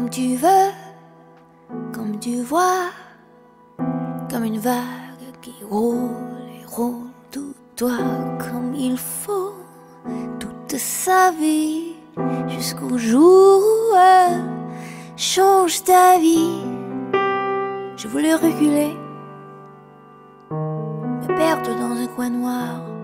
comme tu veux, comme tu vois, comme une vague qui roule et roule tout toi comme il faut, toute sa vie, jusqu'au jour où elle change ta vie. Je voulais reculer, me perdre dans un coin noir,